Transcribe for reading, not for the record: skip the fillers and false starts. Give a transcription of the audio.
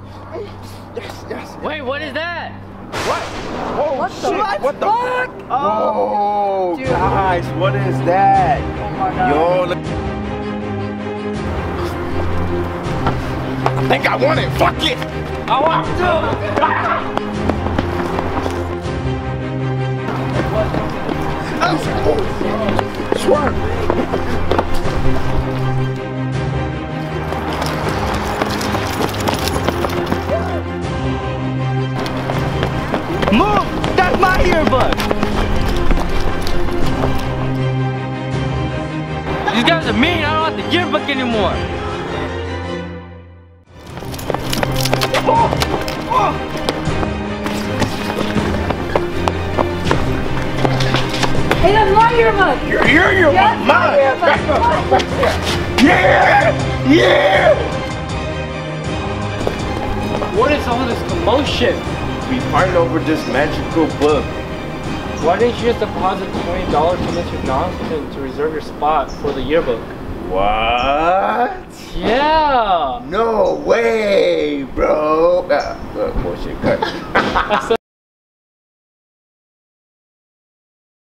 Yes, yes. Wait, what is that? What? Oh What shit! the What the fuck? Oh, Dude. guys, what is that? Oh my god. Yo, I think I want it. Fuck it. I want to. Swerve. Move! That's my yearbook! These guys are mean, I don't want the yearbook anymore. Hey, that's my yearbook! You're That's my mine. yearbook! Yeah! Yeah! What is all this commotion? We fighting over this magical book. Why didn't you just deposit $20 to Mr. Johnson to reserve your spot for the yearbook? What? Yeah! No way, bro. Bullshit. Cut.